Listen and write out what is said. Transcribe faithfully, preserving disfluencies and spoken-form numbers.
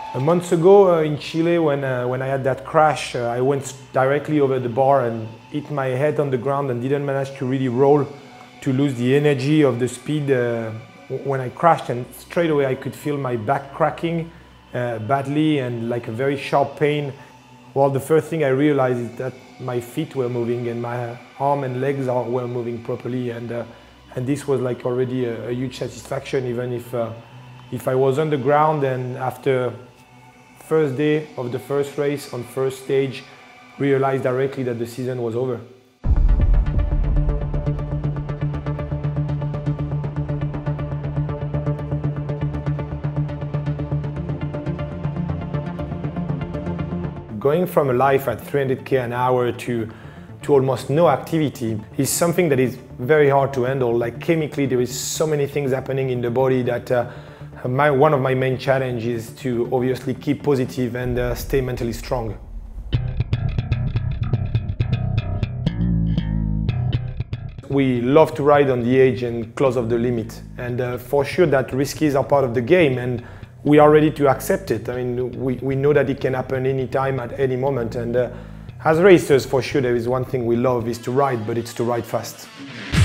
A month ago uh, in Chile, when, uh, when I had that crash, uh, I went directly over the bar and hit my head on the ground and didn't manage to really roll, to lose the energy of the speed uh, when I crashed, and straight away I could feel my back cracking uh, badly and like a very sharp pain. Well, the first thing I realized is that my feet were moving and my arm and legs are, were moving properly, and, uh, and this was like already a, a huge satisfaction, even if, uh, if I was on the ground and after first day of the first race on first stage, realized directly that the season was over. Going from a life at three hundred K an hour to, to almost no activity is something that is very hard to handle. Like chemically, there is so many things happening in the body that uh, My, one of my main challenges is to obviously keep positive and uh, stay mentally strong. We love to ride on the edge and close of the limit, and uh, for sure that risks are part of the game, and we are ready to accept it. I mean, we, we know that it can happen anytime at any moment, and uh, as racers, for sure there is one thing we love is to ride, but it's to ride fast.